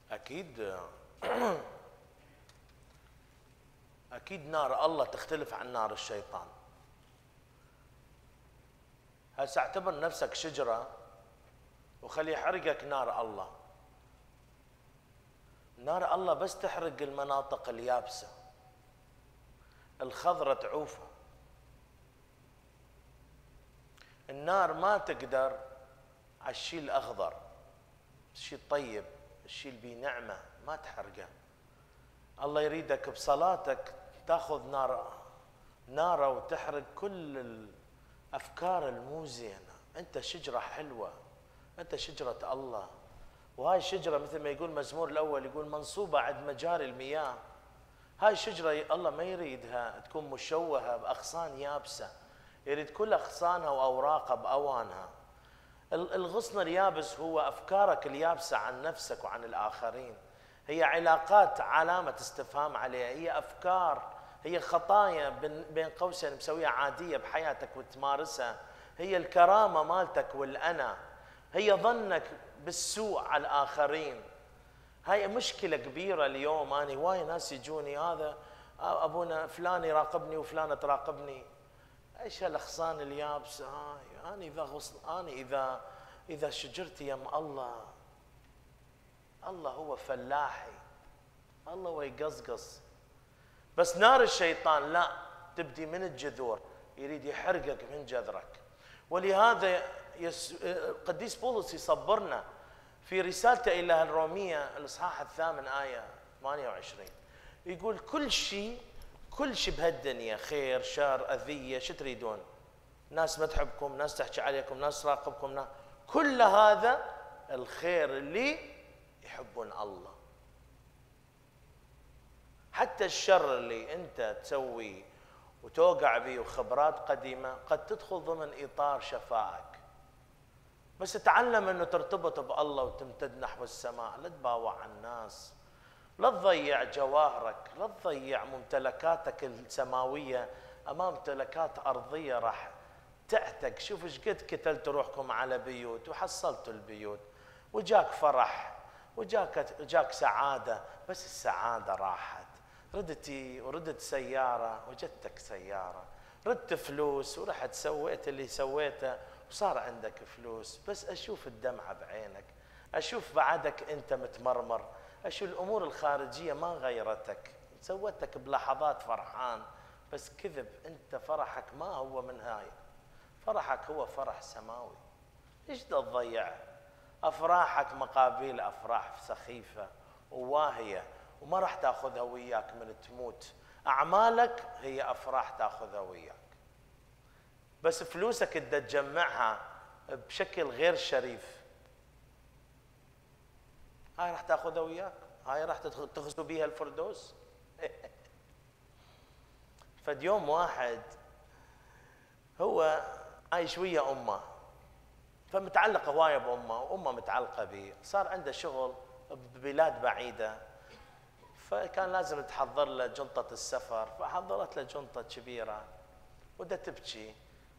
أكيد. أكيد نار الله تختلف عن نار الشيطان. هسه اعتبر نفسك شجرة وخلي يحرقك نار الله. نار الله بس تحرق المناطق اليابسة، الخضرة تعوفها. النار ما تقدر على الشيء الأخضر، الشيء الطيب، الشيء اللي بيه نعمة ما تحرقه. الله يريدك بصلاتك تاخذ ناره وتحرق كل الأفكار المو زينة. أنت شجرة حلوة، أنت شجرة الله، وهاي الشجرة مثل ما يقول المزمور الأول، يقول منصوبة عند مجاري المياه. هاي الشجرة الله ما يريدها تكون مشوهة بأغصان يابسة، يريد كل أغصانها وأوراقها بأوانها. الغصن اليابس هو أفكارك اليابسة عن نفسك وعن الآخرين، هي علاقات علامة استفهام عليها، هي أفكار، هي خطايا بين قوسين مسويها عادية بحياتك وتمارسها، هي الكرامة مالتك والأنا، هي ظنك بالسوء على الآخرين. هاي مشكلة كبيرة اليوم. أنا هواي ناس يجوني هذا أبونا فلان يراقبني وفلانة تراقبني. ايش هالاغصان اليابسة هاي؟ أنا إذا شجرتي يم الله، الله هو فلاحي، الله هو يقصقص. بس نار الشيطان لا، تبدي من الجذور، يريد يحرقك من جذرك. ولهذا قديس بولس يصبرنا في رسالته إلى الرومية الإصحاح 8 آية 28، يقول كل شيء بهالدنيا خير شر أذية شو تريدون؟ ناس ما تحبكم، ناس تحكي عليكم، ناس تراقبكم، كل هذا الخير اللي يحبون الله. حتى الشر اللي أنت تسوي وتوقع به وخبرات قديمة قد تدخل ضمن إطار شفائك. بس تعلم أنه ترتبط بالله وتمتد نحو السماء، لا تباوع الناس، لا تضيع جواهرك، لا تضيع ممتلكاتك السماوية أمام ممتلكات أرضية راح تعتق. شوف ايش قد كتلت روحكم على بيوت وحصلتوا البيوت وجاك فرح وجاك سعادة، بس السعادة راحت. ردت سيارة وجدتك سيارة، ردت فلوس ورحت سويت اللي سويته وصار عندك فلوس، بس أشوف الدمعة بعينك، أشوف بعدك أنت متمرمر، أشوف الأمور الخارجية ما غيرتك، سوتك بلحظات فرحان، بس كذب. أنت فرحك ما هو من هاي، فرحك هو فرح سماوي. إيش تضيع أفراحك مقابل أفراح سخيفة وواهية وما راح تأخذها وياك من تموت. أعمالك هي أفراح تأخذها وياك، بس فلوسك تجمعها بشكل غير شريف، هاي راح تأخذها وياك، هاي راح تغزو بيها الفردوس. فد يوم واحد هو عايش ويا أمه، فمتعلق هواية بأمه وأمه متعلقة به، صار عنده شغل ببلاد بعيدة، فكان لازم تحضر له جنطة السفر، فحضرت له جنطة كبيرة ودا تبكي،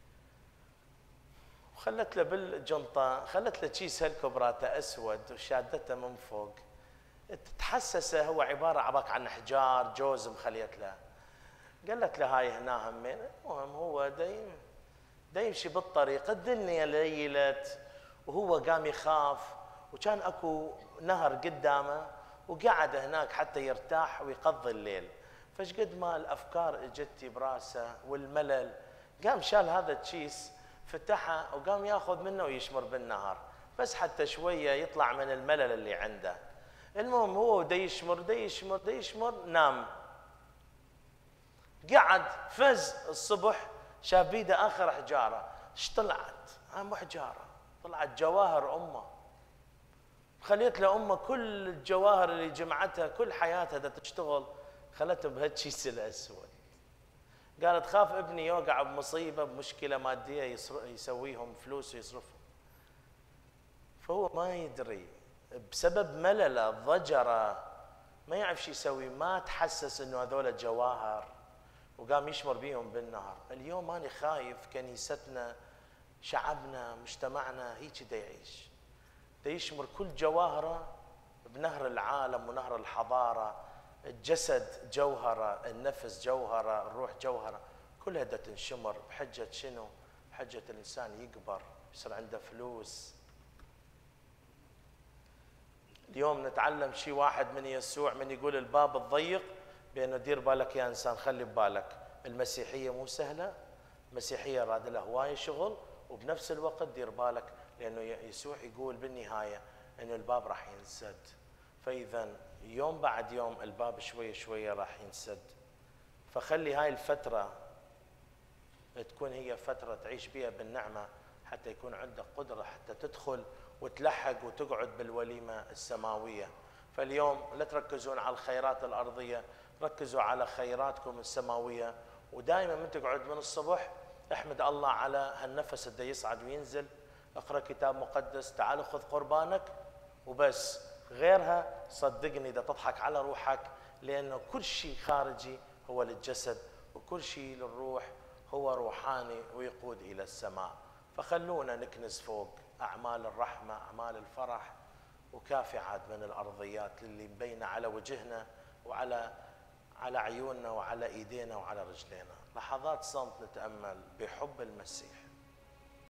وخلت له بالجنطة خلت له كيس هالكبراته أسود وشادته من فوق، تتحسسه هو عبارة عباك عن حجار جوز مخليت له. قالت له هاي هنا همين. المهم هو دا يمشي بالطريق، الدنيا ليلت وهو قام يخاف، وكان اكو نهر قدامه وقعد هناك حتى يرتاح ويقضي الليل. فايش قد ما الافكار اجت براسه والملل، قام شال هذا الكيس فتحه وقام ياخذ منه ويشمر بالنهر، بس حتى شويه يطلع من الملل اللي عنده. المهم هو دا يشمر نام. قعد فز الصبح شاف بيده اخر حجاره، ايش طلعت؟ مو حجاره، طلعت جواهر امه. خليت له امه كل الجواهر اللي جمعتها كل حياتها دا تشتغل خلته بهالكيس الاسود. قالت خاف ابني يوقع بمصيبه بمشكله ماديه يسويهم فلوس ويصرفهم. فهو ما يدري بسبب ملله ضجره ما يعرف شو يسوي، ما تحسس انه هذول جواهر وقام يشمر بيهم بالنهر. اليوم أنا خايف كنيستنا شعبنا مجتمعنا هيك دا يعيش، دا يشمر كل جواهره بنهر العالم ونهر الحضارة. الجسد جوهرة، النفس جوهرة، الروح جوهرة، كلها دا تنشمر بحجة شنو؟ بحجة الإنسان يكبر، يصير عنده فلوس. اليوم نتعلم شيء واحد من يسوع، من يقول الباب الضيق، بأنه دير بالك يا إنسان، خلي ببالك المسيحية مو سهلة، المسيحية راد لها هواية شغل، وبنفس الوقت دير بالك لأنه يسوع يقول بالنهاية أنه الباب راح ينسد. فإذا يوم بعد يوم الباب شوية شوية راح ينسد. فخلي هاي الفترة تكون هي فترة تعيش بها بالنعمة، حتى يكون عندك قدرة حتى تدخل وتلحق وتقعد بالوليمة السماوية. فاليوم لا تركزون على الخيرات الأرضية، ركزوا على خيراتكم السماوية. ودائما من تقعد من الصبح احمد الله على هالنفس اللي يصعد وينزل، اقرأ كتاب مقدس، تعال خذ قربانك وبس. غيرها صدقني إذا تضحك على روحك، لأنه كل شيء خارجي هو للجسد، وكل شيء للروح هو روحاني ويقود إلى السماء. فخلونا نكنز فوق أعمال الرحمة، أعمال الفرح، وكافي عاد من الأرضيات اللي مبينة على وجهنا وعلى عيوننا وعلى إيدينا وعلى رجلينا. لحظات صمت نتأمل بحب المسيح.